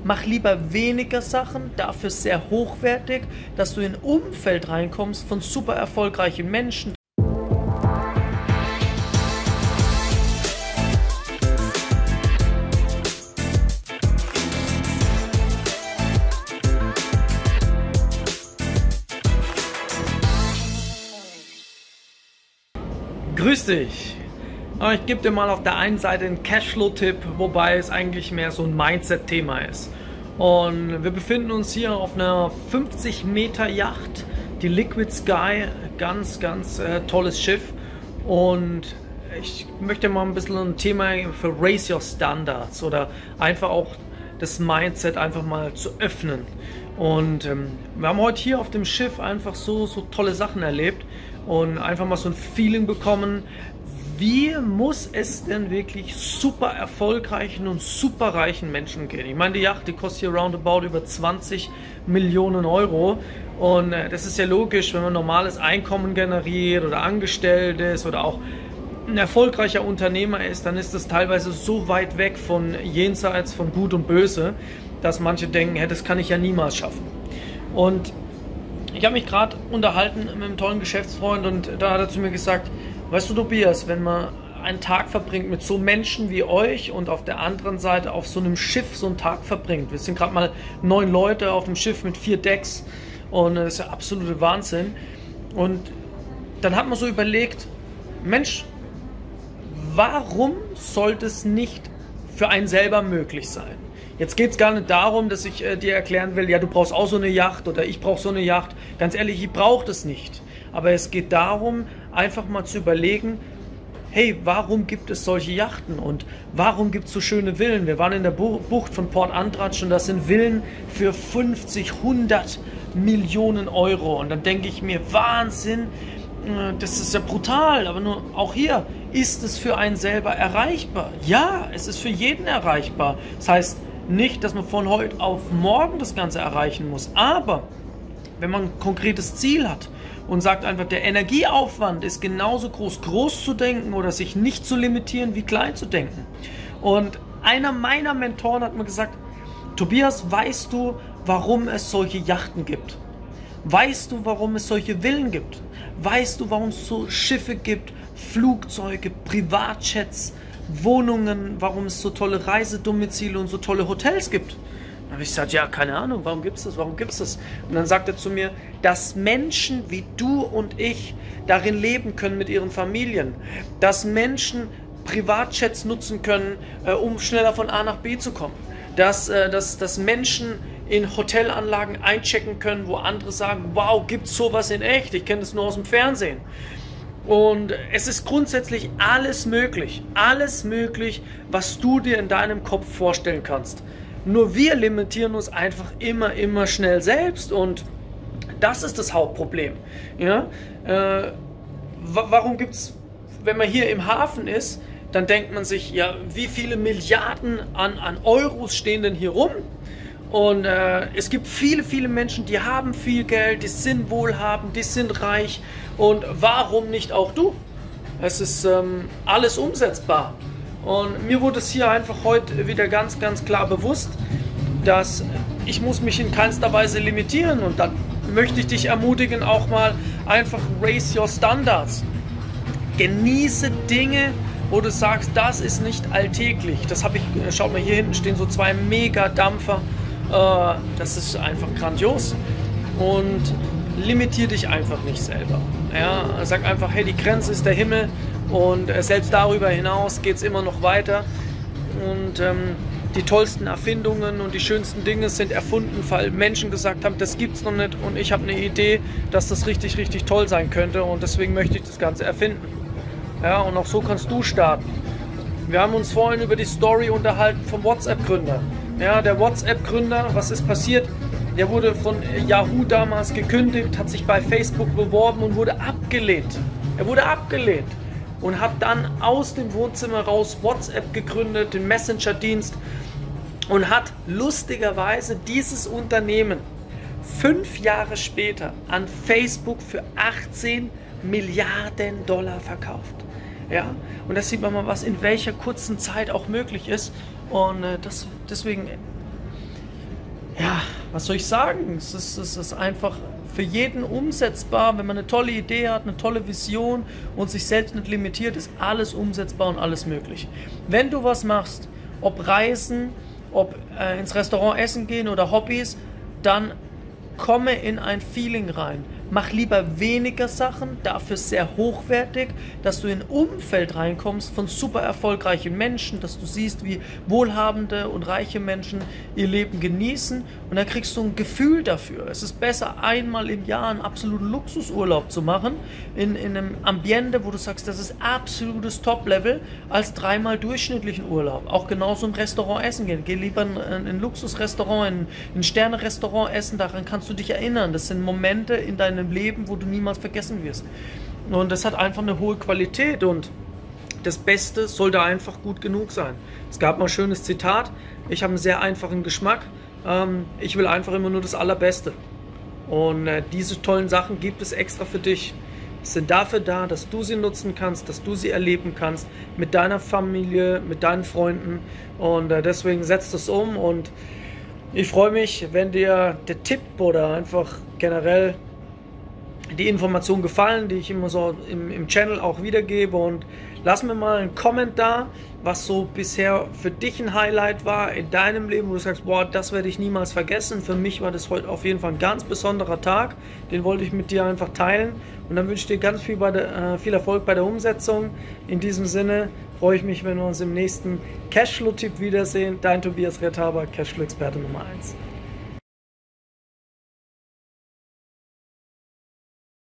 mach lieber weniger Sachen, dafür sehr hochwertig, dass du in ein Umfeld reinkommst von super erfolgreichen Menschen. Grüß dich! Ich gebe dir mal auf der einen Seite einen Cashflow-Tipp, wobei es eigentlich mehr so ein Mindset-Thema ist. Und wir befinden uns hier auf einer 50 Meter Yacht, die Liquid Sky, ganz tolles Schiff. Und ich möchte mal ein bisschen ein Thema für Raise Your Standards oder einfach auch das Mindset einfach mal zu öffnen. Und wir haben heute hier auf dem Schiff einfach so tolle Sachen erlebt und einfach mal so ein Feeling bekommen, wie muss es denn wirklich super erfolgreichen und super reichen Menschen gehen? Ich meine, die Yacht, die kostet hier roundabout über 20 Millionen Euro und das ist ja logisch, wenn man normales Einkommen generiert oder angestellt ist oder auch ein erfolgreicher Unternehmer ist, dann ist das teilweise so weit weg von jenseits von Gut und Böse, dass manche denken, hey, das kann ich ja niemals schaffen. Und ich habe mich gerade unterhalten mit einem tollen Geschäftsfreund und da hat er zu mir gesagt, weißt du, Tobias, wenn man einen Tag verbringt mit so Menschen wie euch und auf der anderen Seite auf so einem Schiff so einen Tag verbringt, wir sind gerade mal 9 Leute auf dem Schiff mit 4 Decks und das ist ja absolute Wahnsinn. Und dann hat man so überlegt, Mensch, warum sollte es nicht für einen selber möglich sein? Jetzt geht es gar nicht darum, dass ich dir erklären will, ja, du brauchst auch so eine Yacht oder ich brauche so eine Yacht. Ganz ehrlich, ich brauche das nicht. Aber es geht darum, einfach mal zu überlegen, hey, warum gibt es solche Yachten und warum gibt es so schöne Villen? Wir waren in der Bucht von Port Andratsch und das sind Villen für 50, 100 Millionen Euro. Und dann denke ich mir, Wahnsinn, das ist ja brutal, aber nur auch hier, ist es für einen selber erreichbar? Ja, es ist für jeden erreichbar. Das heißt nicht, dass man von heute auf morgen das Ganze erreichen muss, aber wenn man ein konkretes Ziel hat und sagt einfach, der Energieaufwand ist genauso groß zu denken oder sich nicht zu limitieren, wie klein zu denken. Und einer meiner Mentoren hat mir gesagt, Tobias, weißt du, warum es solche Yachten gibt? Weißt du, warum es solche Villen gibt? Weißt du, warum es so Schiffe gibt, Flugzeuge, Privatjets, Wohnungen, warum es so tolle Reisedomizile und so tolle Hotels gibt? Dann habe ich gesagt, ja, keine Ahnung, warum gibt es das, warum gibt es das? Und dann sagt er zu mir, dass Menschen wie du und ich darin leben können mit ihren Familien, dass Menschen Privatjets nutzen können, um schneller von A nach B zu kommen, dass Menschen in Hotelanlagen einchecken können, wo andere sagen, wow, gibt's sowas in echt? Ich kenne das nur aus dem Fernsehen. Und es ist grundsätzlich alles möglich, was du dir in deinem Kopf vorstellen kannst. Nur wir limitieren uns einfach immer schnell selbst und das ist das Hauptproblem. Ja? Warum gibt's, wenn man hier im Hafen ist, dann denkt man sich, ja, wie viele Milliarden an Euros stehen denn hier rum? Und es gibt viele Menschen, die haben viel Geld, die sind wohlhabend, die sind reich. Und warum nicht auch du? Es ist alles umsetzbar. Und mir wurde es hier einfach heute wieder ganz klar bewusst, dass ich muss mich in keinster Weise limitieren. Und dann möchte ich dich ermutigen, auch mal einfach raise your standards. Genieße Dinge, wo du sagst, das ist nicht alltäglich. Das habe ich, schaut mal, hier hinten stehen so 2 Mega-Dampfer. Das ist einfach grandios und limitier dich einfach nicht selber. Ja, sag einfach, hey, die Grenze ist der Himmel und selbst darüber hinaus geht es immer noch weiter und die tollsten Erfindungen und die schönsten Dinge sind erfunden, weil Menschen gesagt haben, das gibt's noch nicht und ich habe eine Idee, dass das richtig toll sein könnte und deswegen möchte ich das Ganze erfinden. Ja, und auch so kannst du starten. Wir haben uns vorhin über die Story unterhalten vom WhatsApp-Gründer. Ja, der WhatsApp-Gründer, was ist passiert? Der wurde von Yahoo damals gekündigt, hat sich bei Facebook beworben und wurde abgelehnt. Er wurde abgelehnt und hat dann aus dem Wohnzimmer raus WhatsApp gegründet, den Messenger-Dienst und hat lustigerweise dieses Unternehmen 5 Jahre später an Facebook für 18 Milliarden Dollar verkauft. Ja, und da sieht man mal, was in welcher kurzen Zeit auch möglich ist. Und deswegen Ja, was soll ich sagen? Es ist einfach für jeden umsetzbar. Wenn man eine tolle Idee hat, eine tolle Vision und sich selbst nicht limitiert, ist alles umsetzbar und alles möglich. Wenn du was machst, ob Reisen, ob ins Restaurant essen gehen oder Hobbys, dann komme in ein Feeling rein. Mach lieber weniger Sachen, dafür sehr hochwertig, dass du in ein Umfeld reinkommst von super erfolgreichen Menschen, dass du siehst, wie wohlhabende und reiche Menschen ihr Leben genießen und dann kriegst du ein Gefühl dafür. Es ist besser, einmal im Jahr einen absoluten Luxusurlaub zu machen, in einem Ambiente, wo du sagst, das ist absolutes Top-Level, als dreimal durchschnittlichen Urlaub. Auch genauso im Restaurant essen gehen. Geh lieber in ein Luxusrestaurant, in ein Sterne-Restaurant essen, daran kannst du dich erinnern. Das sind Momente in deinem Leben, wo du niemals vergessen wirst. Und das hat einfach eine hohe Qualität und das Beste sollte einfach gut genug sein. Es gab mal ein schönes Zitat: Ich habe einen sehr einfachen Geschmack. Ich will einfach immer nur das Allerbeste. Und diese tollen Sachen gibt es extra für dich. Sie sind dafür da, dass du sie nutzen kannst, dass du sie erleben kannst mit deiner Familie, mit deinen Freunden. Und deswegen setzt es um. Und ich freue mich, wenn dir der Tipp oder einfach generell die Informationen gefallen, die ich immer so im Channel auch wiedergebe, und lass mir mal einen Comment da, was so bisher für dich ein Highlight war in deinem Leben, wo du sagst, boah, das werde ich niemals vergessen. Für mich war das heute auf jeden Fall ein ganz besonderer Tag, den wollte ich mit dir einfach teilen, und dann wünsche ich dir ganz viel Erfolg bei der Umsetzung. In diesem Sinne freue ich mich, wenn wir uns im nächsten Cashflow-Tipp wiedersehen. Dein Tobias Retthaber, Cashflow-Experte Nummer 1.